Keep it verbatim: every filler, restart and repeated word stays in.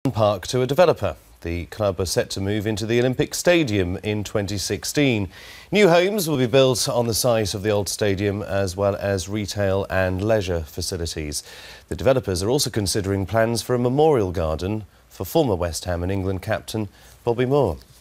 Park to a developer. The club are set to move into the Olympic Stadium in twenty sixteen. New homes will be built on the site of the old stadium, as well as retail and leisure facilities. The developers are also considering plans for a memorial garden for former West Ham and England captain Bobby Moore.